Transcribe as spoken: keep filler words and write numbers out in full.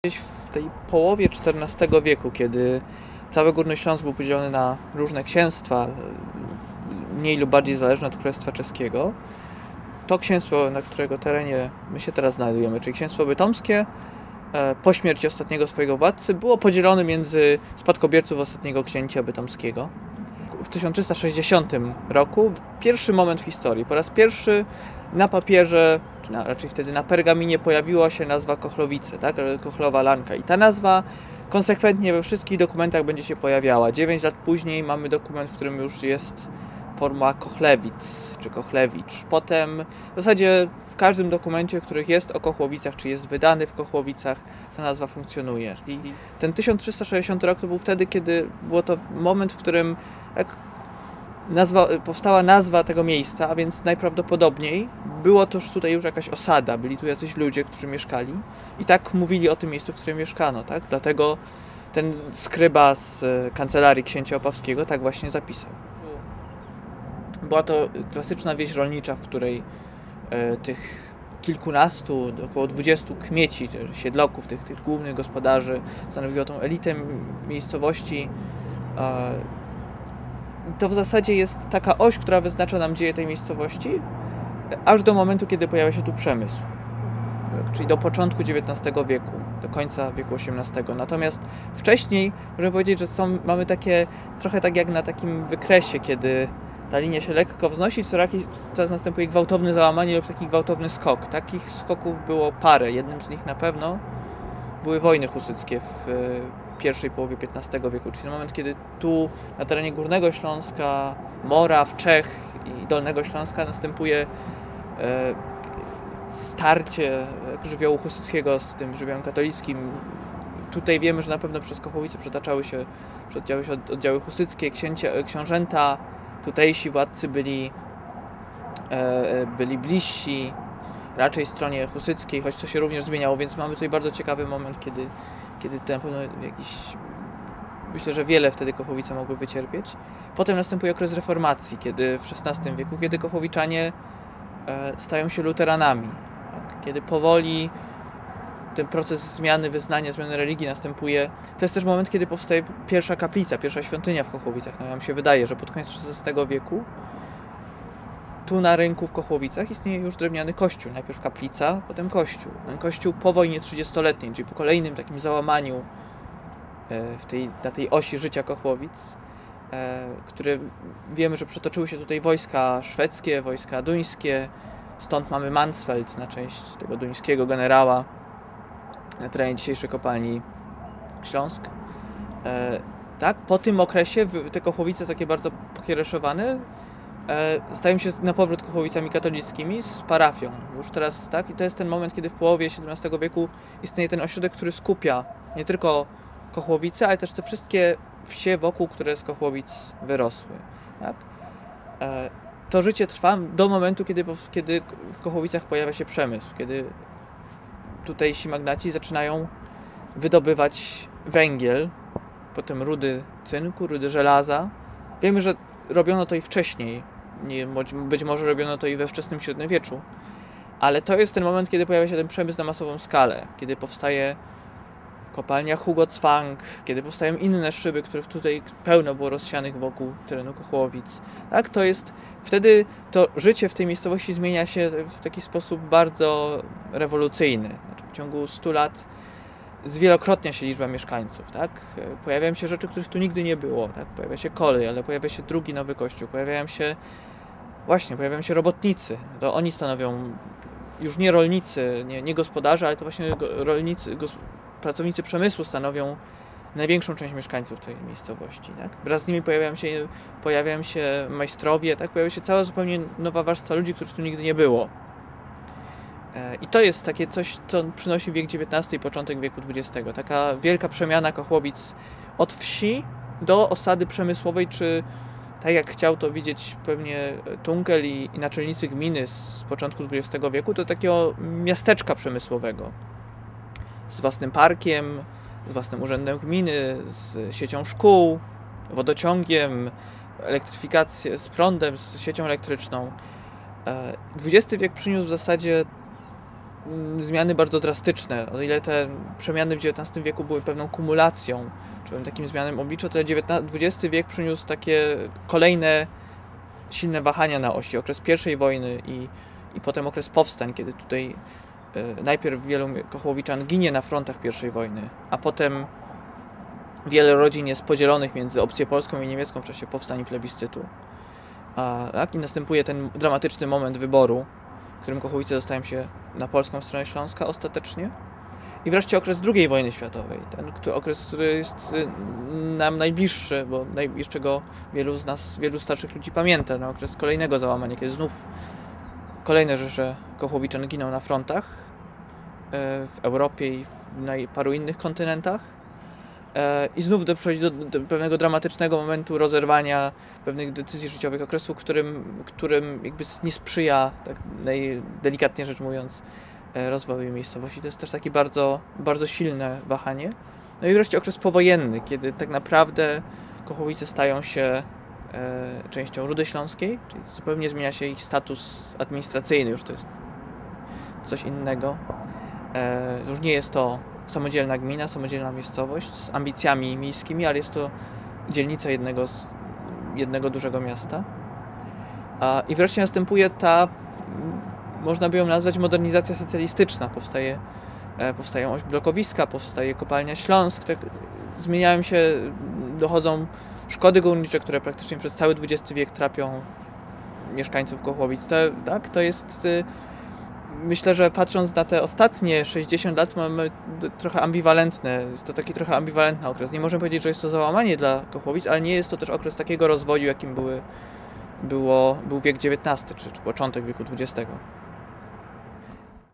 Gdzieś w tej połowie czternastego wieku, kiedy cały Górny Śląsk był podzielony na różne księstwa, mniej lub bardziej zależne od Królestwa Czeskiego, to księstwo, na którego terenie my się teraz znajdujemy, czyli księstwo bytomskie, po śmierci ostatniego swojego władcy, było podzielone między spadkobierców ostatniego księcia bytomskiego. W tysiąc trzysta sześćdziesiątym roku, pierwszy moment w historii, po raz pierwszy na papierze, czy na, raczej wtedy na pergaminie pojawiła się nazwa Kochlowice, tak? Kochlowa Lanka. I ta nazwa konsekwentnie we wszystkich dokumentach będzie się pojawiała. dziewięć lat później mamy dokument, w którym już jest forma Kochlewic czy Kochlewicz. Potem w zasadzie w każdym dokumencie, w których jest o Kochłowicach, czy jest wydany w Kochłowicach, ta nazwa funkcjonuje. I ten tysiąc trzysta sześćdziesiąty rok to był wtedy, kiedy było to moment, w którym jak nazwa, powstała nazwa tego miejsca, a więc najprawdopodobniej było to tutaj już jakaś osada, byli tu jacyś ludzie, którzy mieszkali i tak mówili o tym miejscu, w którym mieszkano, tak? Dlatego ten skryba z kancelarii księcia opawskiego tak właśnie zapisał. Była to klasyczna wieś rolnicza, w której e, tych kilkunastu, około dwudziestu kmieci, siedloków, tych, tych głównych gospodarzy stanowiło tą elitę miejscowości. E, to w zasadzie jest taka oś, która wyznacza nam dzieje tej miejscowości, aż do momentu, kiedy pojawia się tu przemysł, czyli do początku dziewiętnastego wieku, do końca wieku osiemnastego. Natomiast wcześniej możemy powiedzieć, że są, mamy takie, trochę tak jak na takim wykresie, kiedy ta linia się lekko wznosi, co jakiś czas następuje gwałtowne załamanie lub taki gwałtowny skok. Takich skoków było parę. Jednym z nich na pewno były wojny husyckie w pierwszej połowie piętnastego wieku, czyli moment, kiedy tu na terenie Górnego Śląska, Moraw, Czech i Dolnego Śląska następuje starcie żywiołu husyckiego z tym żywiołem katolickim. Tutaj wiemy, że na pewno przez Kochłowice przetaczały się, przetaczały się oddziały husyckie, księcia, książęta, tutejsi władcy byli, e, byli bliżsi raczej stronie husyckiej, choć to się również zmieniało, więc mamy tutaj bardzo ciekawy moment, kiedy, kiedy to na pewno jakiś, myślę, że wiele wtedy Kochłowice mogły wycierpieć. Potem następuje okres reformacji, kiedy w szesnastym wieku, kiedy Kochłowiczanie e, stają się luteranami, tak? Kiedy powoli ten proces zmiany wyznania, zmiany religii następuje. To jest też moment, kiedy powstaje pierwsza kaplica, pierwsza świątynia w Kochłowicach. No, nam się wydaje, że pod koniec szesnastego wieku tu na rynku w Kochłowicach istnieje już drewniany kościół. Najpierw kaplica, potem kościół. Ten kościół po wojnie trzydziestoletniej, czyli po kolejnym takim załamaniu w tej, na tej osi życia Kochłowic, które wiemy, że przetoczyły się tutaj wojska szwedzkie, wojska duńskie. Stąd mamy Mansfeld na część tego duńskiego generała na terenie dzisiejszej kopalni Śląsk. E, tak, po tym okresie te Kochłowice takie bardzo pokiereszowane e, stają się na powrót Kochłowicami katolickimi z parafią. Już teraz, tak, i to jest ten moment, kiedy w połowie siedemnastego wieku istnieje ten ośrodek, który skupia nie tylko Kochłowice, ale też te wszystkie wsie wokół, które z Kochłowic wyrosły. Tak? E, to życie trwa do momentu, kiedy, kiedy w Kochłowicach pojawia się przemysł, kiedy tutejsi magnaci zaczynają wydobywać węgiel, potem rudy cynku, rudy żelaza. Wiemy, że robiono to i wcześniej, nie, być może robiono to i we wczesnym średniowieczu, ale to jest ten moment, kiedy pojawia się ten przemysł na masową skalę, kiedy powstaje kopalnia Hugo-Zwank, kiedy powstają inne szyby, których tutaj pełno było rozsianych wokół terenu Kochłowic. Tak, to jest, wtedy to życie w tej miejscowości zmienia się w taki sposób bardzo rewolucyjny. Znaczy, w ciągu stu lat zwielokrotnia się liczba mieszkańców. Tak? Pojawiają się rzeczy, których tu nigdy nie było. Tak? Pojawia się kolej, ale pojawia się drugi nowy kościół. Pojawiają się, właśnie, pojawiają się robotnicy. To oni stanowią, już nie rolnicy, nie, nie gospodarze, ale to właśnie rolnicy, gos pracownicy przemysłu stanowią największą część mieszkańców tej miejscowości. Tak? Wraz z nimi pojawiają się, pojawiają się majstrowie, tak? Pojawia się cała zupełnie nowa warstwa ludzi, których tu nigdy nie było. I to jest takie coś, co przynosi wiek dziewiętnasty i początek wieku dwudziestego. Taka wielka przemiana Kochłowic od wsi do osady przemysłowej, czy tak jak chciał to widzieć pewnie Tunkel i, i naczelnicy gminy z początku dwudziestego wieku, do takiego miasteczka przemysłowego. Z własnym parkiem, z własnym urzędem gminy, z siecią szkół, wodociągiem, elektryfikacją, z prądem, z siecią elektryczną. dwudziesty wiek przyniósł w zasadzie mm, zmiany bardzo drastyczne. O ile te przemiany w dziewiętnastym wieku były pewną kumulacją, czy pewnym takim zmianem oblicza, to dwudziesty wiek przyniósł takie kolejne silne wahania na osi. Okres pierwszej wojny i, i potem okres powstań, kiedy tutaj y, najpierw wielu Kochołowiczan ginie na frontach pierwszej wojny, a potem wiele rodzin jest podzielonych między opcję polską i niemiecką w czasie powstań i plebiscytu. A, tak? I następuje ten dramatyczny moment wyboru, w którym Kochowice dostają się na polską stronę Śląska ostatecznie. I wreszcie okres drugiej wojny światowej. Ten który, okres, który jest nam najbliższy, bo naj, jeszcze go wielu z nas, wielu starszych ludzi pamięta. No, okres kolejnego załamania, kiedy znów kolejne rzesze Kochowiczan giną na frontach w Europie i na paru innych kontynentach. I znów dochodzi do, do pewnego dramatycznego momentu rozerwania pewnych decyzji życiowych, okresu, którym, którym jakby nie sprzyja, tak najdelikatnie rzecz mówiąc, rozwoju miejscowości. To jest też takie bardzo, bardzo silne wahanie. No i wreszcie okres powojenny, kiedy tak naprawdę Kochowice stają się e, częścią Rudy Śląskiej, czyli zupełnie zmienia się ich status administracyjny, już to jest coś innego. E, już nie jest to samodzielna gmina, samodzielna miejscowość z ambicjami miejskimi, ale jest to dzielnica jednego, jednego dużego miasta. A, I wreszcie następuje ta, można by ją nazwać, modernizacja socjalistyczna. Powstaje, e, powstają blokowiska, powstaje kopalnia Śląsk, tak, zmieniają się, dochodzą szkody górnicze, które praktycznie przez cały dwudziesty wiek trapią mieszkańców Kochowic. To, tak, to jest... Y, Myślę, że patrząc na te ostatnie sześćdziesiąt lat, mamy trochę ambiwalentne, jest to taki trochę ambiwalentny okres. Nie możemy powiedzieć, że jest to załamanie dla Kochowic, ale nie jest to też okres takiego rozwoju, jakim były, było, był wiek dziewiętnasty czy, czy początek wieku dwudziestego.